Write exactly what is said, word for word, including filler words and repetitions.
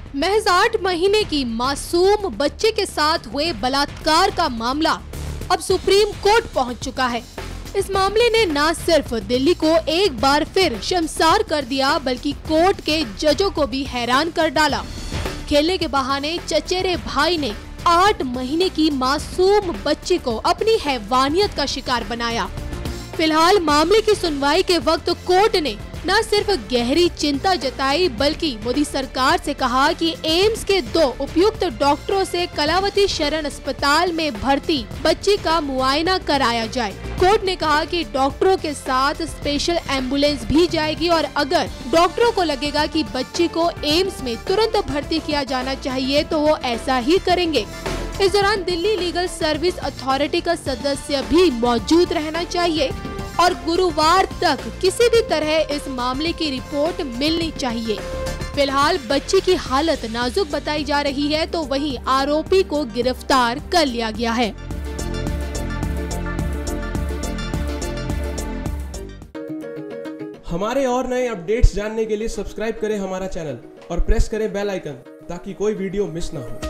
महज आठ महीने की मासूम बच्चे के साथ हुए बलात्कार का मामला अब सुप्रीम कोर्ट पहुंच चुका है। इस मामले ने न सिर्फ दिल्ली को एक बार फिर शर्मसार कर दिया, बल्कि कोर्ट के जजों को भी हैरान कर डाला। खेलने के बहाने चचेरे भाई ने आठ महीने की मासूम बच्ची को अपनी हैवानियत का शिकार बनाया। फिलहाल मामले की सुनवाई के वक्त कोर्ट ने न सिर्फ गहरी चिंता जताई, बल्कि मोदी सरकार से कहा कि एम्स के दो उपयुक्त डॉक्टरों से कलावती शरण अस्पताल में भर्ती बच्ची का मुआयना कराया जाए। कोर्ट ने कहा कि डॉक्टरों के साथ स्पेशल एम्बुलेंस भी जाएगी और अगर डॉक्टरों को लगेगा कि बच्ची को एम्स में तुरंत भर्ती किया जाना चाहिए तो वो ऐसा ही करेंगे। इस दौरान दिल्ली लीगल सर्विस अथॉरिटी का सदस्य भी मौजूद रहना चाहिए और गुरुवार तक किसी भी तरह इस मामले की रिपोर्ट मिलनी चाहिए। फिलहाल बच्ची की हालत नाजुक बताई जा रही है, तो वहीं आरोपी को गिरफ्तार कर लिया गया है। हमारे और नए अपडेट्स जानने के लिए सब्सक्राइब करें हमारा चैनल और प्रेस करें बेल आइकन ताकि कोई वीडियो मिस ना हो।